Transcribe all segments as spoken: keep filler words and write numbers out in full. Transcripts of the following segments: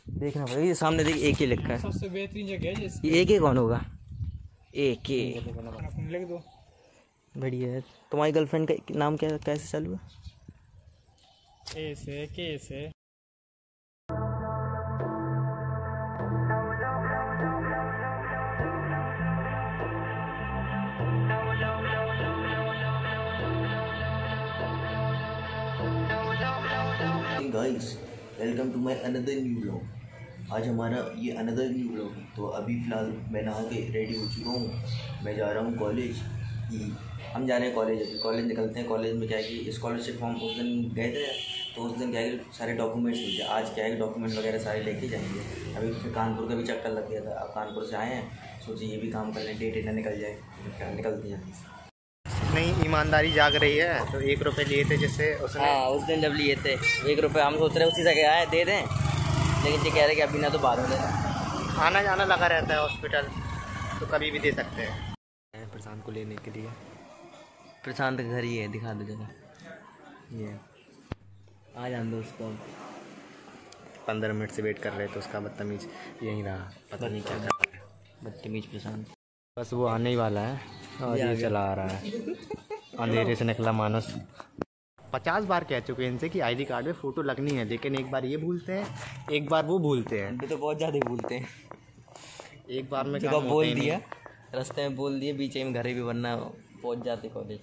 देखना भाई, ये सामने देख, एक ही लिखा है। सबसे बेहतरीन जगह है जिसकी। ये एक ही कौन होगा? एक ही लिख दो। बढ़िया है। तुम्हारी गर्लफ्रेंड का नाम क्या, कैसे चालू है? ए से के से। Guys, welcome to my another new vlog. आज हमारा ये अनदर न्यू व्लॉग है। तो अभी फ़िलहाल मैं नहा के रेडी हो चुका हूँ। मैं जा रहा हूँ कॉलेज की। हम जा रहे हैं कॉलेज। अभी कॉलेज निकलते हैं। कॉलेज में क्या है कि स्कॉलरशिप फॉर्म उस दिन गए थे, तो उस दिन क्या है कि सारे डॉक्यूमेंट्स मिलते हैं। आज क्या है कि डॉक्यूमेंट वगैरह सारे लेके जाएंगे। अभी फिर कानपुर का भी चक्कर लग गया था। अब कानपुर से आए हैं, सोचिए ये भी काम कर लें, डेट इतना निकल जाए, निकलती है। नहीं, ईमानदारी जाग रही है। तो एक रुपये लिए थे जिससे उसने। हाँ, उस दिन जब लिए थे एक रुपये, हम सोच रहे उसी जगह आए दे दें, लेकिन ये कह रहे कि अभी ना तो बाद में देना। आना जाना लगा रहता है हॉस्पिटल, तो कभी भी दे सकते हैं। प्रशांत को लेने के लिए। प्रशांत का घर ही है, दिखा दो जगह। ये आ जान दो उसको। पंद्रह मिनट से वेट कर रहे थे, उसका बदतमीज यहीं रहा, पता नहीं क्या कर रहा है। बदतमीज प्रशांत। बस वो आने ही वाला है और ये चला आ रहा है। अंधेरे से निकला मानस। पचास बार कह चुके हैं इनसे कि आईडी कार्ड में फ़ोटो लगनी है, लेकिन एक बार ये भूलते हैं, एक बार वो भूलते हैं। अभी तो बहुत ज़्यादा भूलते हैं। एक बार में काम बोल दिया, रास्ते में बोल दिए, बीच में घरे भी बनना पहुँच जाते कॉलेज।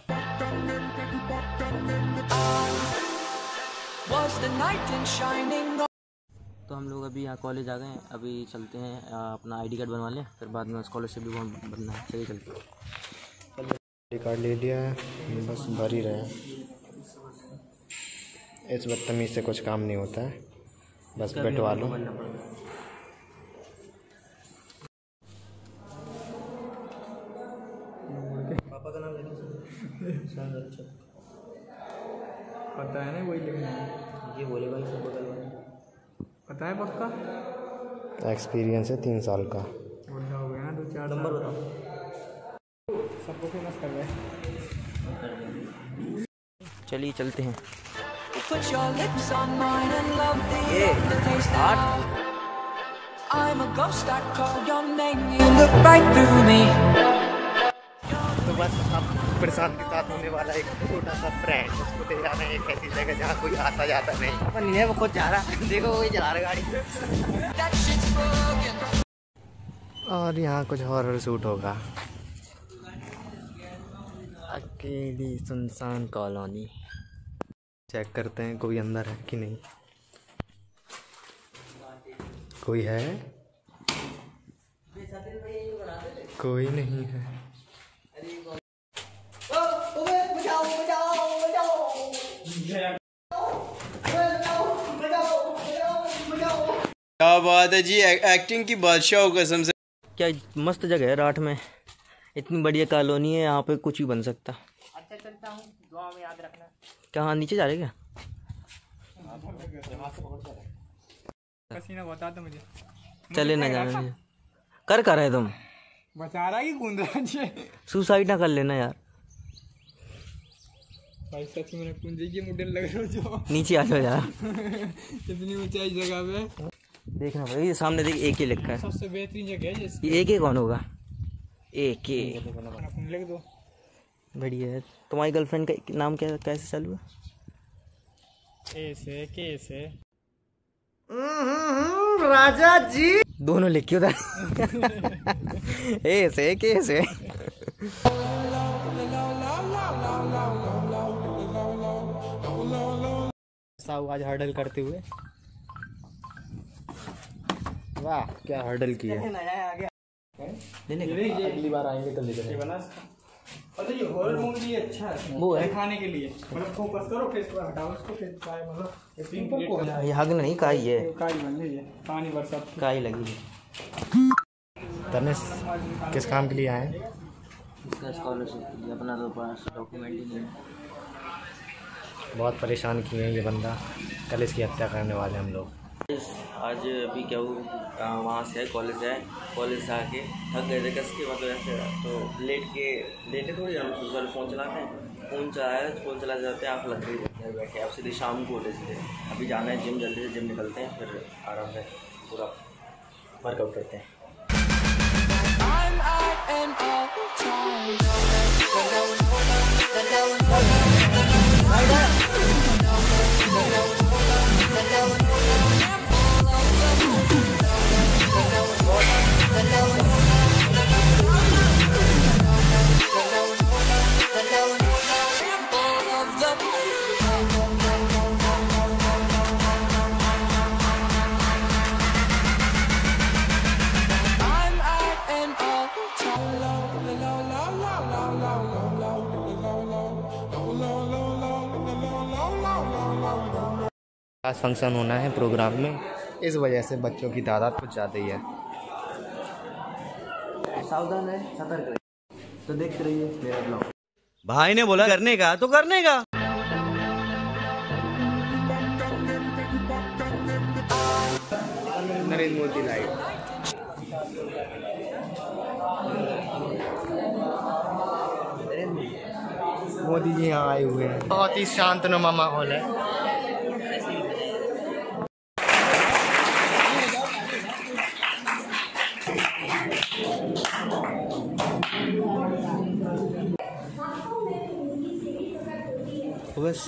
तो हम लोग अभी यहाँ कॉलेज आ गए हैं। अभी चलते हैं अपना आईडी कार्ड बनवा लें, फिर बाद में स्कॉलरशिप भी बनना है। चलिए चलते हैं। आईडी कार्ड ले लिया है, बस भर ही रहे हैं। इस बदतमीज से कुछ काम नहीं होता है, बस बैठवा लो। पापा का नाम लेना पता है ना, वही लिखना है। ये बोले भाई सब बगल वाले। पता है पक्का? एक्सपीरियंस है तीन साल का। बुढ़ा हो गया ना, दो चार नंबर बताओ। सबको फेमस कर रहे हैं। चलिए चलते हैं। तो बस अब प्रशांत के साथ होने वाला एक छोटा सा फ्रेंड, उसको ले जाना है एक ऐसी जगह जहाँ कोई आता जाता नहीं। अपन नहीं है, वो खुद जा रहा है। देखो वही चला रहा गाड़ी। और यहाँ कुछ हॉरर शूट होगा। अकेली सुनसान कॉलोनी। चेक करते हैं कोई अंदर है कि नहीं। कोई है? कोई नहीं है। क्या बात है जी, एक्टिंग की बादशाह हो कसम से। क्या मस्त जगह है राठ में, इतनी बढ़िया कॉलोनी है, यहाँ पे कुछ भी बन सकता। अच्छा चलता हूँ, दुआ में याद रखना। क्या हाँ नीचे जा रहे क्या? पसीना बता दो मुझे। चले ना जाने कर कर रहे तुम। बचा रहा कि कूद रहा? सुसाइड ना कर लेना यार। भाई सच में कुंजी की मॉडल लग रहा जो। नीचे आ जाओ यार। इतनी ऊंचाई जगह पे। देखना भाई, ये सामने देख, एक ही लिखा है। सबसे बेहतरीन जगह है जिसकी। ये एक ही कौन होगा? एक ही लिख दो। बढ़िया है। तुम्हारी गर्लफ्रेंड का नाम क्या, कैसे चालू है? ए से के से। राजा जी दोनों लिखी उधर। ए से के से। साहु आज हर्डल करते हुए, वाह क्या हर्डल किया। अगली बार आएंगे तो ले जाएंगे। और ये हॉरर मूवी अच्छा है वो है दिखाने के लिए। मतलब फोकस करो, फेस पर हटाओ इसको, फिर काय मतलब ये तीन प्लेट ये हग नहीं, काई है। काई बन गई है, पानी बरसात काई लगी है। तनिष किस काम के लिए आए? इसका स्कॉलरशिप के लिए। अपना तो पास डॉक्यूमेंट ही नहीं है। बहुत परेशान किए हैं ये बंदा, कल इसकी हत्या करने वाले हम लोग। आज अभी क्या हुआ, वहाँ से आए, कॉलेज से आए, कॉलेज से आके थक गए थे कस के, मतलब ऐसे तो लेट के लेटे थोड़ी हम सोच फ़ोन चलाते हैं, फ़ोन चलाया, फ़ोन चला जाते हैं, आँख लग रही है। घर बैठे अब सीधे शाम को उठे सीधे अभी जाना है जिम, जल्दी से जिम निकलते हैं फिर आराम से पूरा वर्कआउट करते हैं। आज फंक्शन होना है प्रोग्राम में, इस वजह से बच्चों की तादाद कुछ ज़्यादा ही है। सावधान है, सतर्क रहिए। तो देखते रहिए मेरा ब्लॉग। भाई ने बोला करने का तो करने का। नरेंद्र मोदी लाइव। मोदी जी यहाँ आए हुए हैं। बहुत ही शांतनुमा माहौल है। बस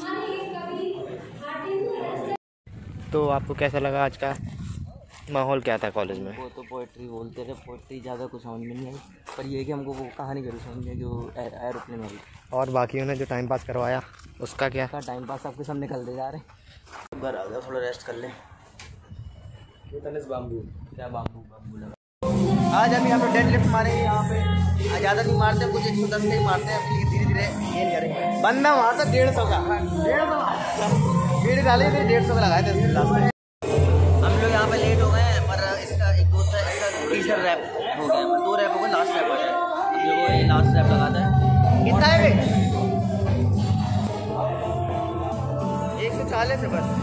तो आपको कैसा लगा आज का माहौल, क्या था कॉलेज में? वो तो पोइट्री बोलते थे, पोइट्री ज़्यादा कुछ समझ में नहीं आई, पर ये कि हमको वो कहानी करी समझ में जो एरोप्लेन वाली। और बाकियों ने जो टाइम पास करवाया उसका क्या? का टाइम पास सबके सब निकलते जा रहे हैं। घर आ गया, थोड़ा रेस्ट कर लें। बाम्बू क्या बाम्बू बाम्बू लगा। आज हम यहाँ पे डेड लिफ्ट मारे यहाँ पे, ज़्यादा नहीं मारते, कुछ एक सौ दस का ही मारते हैं, लेकिन धीरे धीरे गेन करेंगे। बंदा मारता डेढ़ सौ का, डेढ़ सौ डेढ़ डाले थे, डेढ़ सौ का लगाए थे। हम लोग यहाँ पे लेट हो गए हैं, पर इसका एक दोस्त है, इसका तीसरा रैप हो गया, दो रैप हो गए, लास्ट रैप है। अब देखो ये लास्ट रैप लगाता है। कितना है एक सौ चालीस है बस।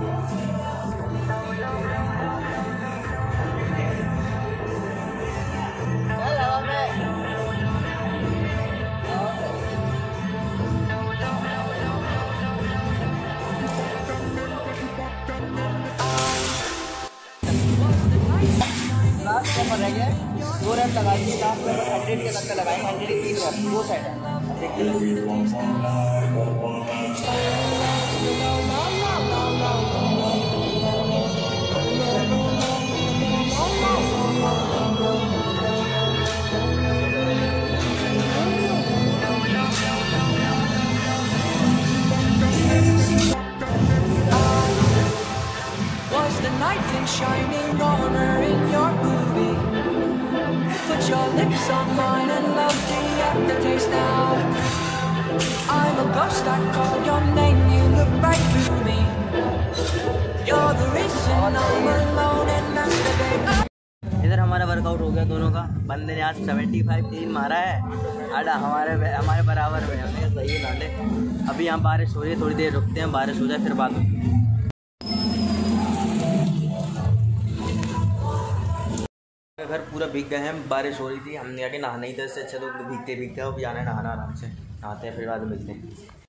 रह गया दो रैप लगाइए, लास्ट में हंड्रेड के तक लगाएंगे, हंड्रेड की तीन रैप दो side shining honor in your movie. Put your lips on mine and love the aftertaste now. I'm a ghost, I call your name, you look right through me. You're the reason I'm alone and masturbate. इधर हमारा workout हो गया दोनों का। बंदे ने आज seventy five तीन मारा है, आधा हमारे हमारे बराबर में। हमने सही है लाले। अभी यहाँ बारिश हो रही है, थोड़ी देर रुकते हैं, बारिश हो जाए फिर बात होती है। घर पूरा भीग गए हैं, बारिश हो रही थी, हमने आके नहाना ही था, इससे अच्छा तो भीगते भीगते अब जाना है नहाना, आराम से नहाते हैं फिर बाद में मिलते हैं।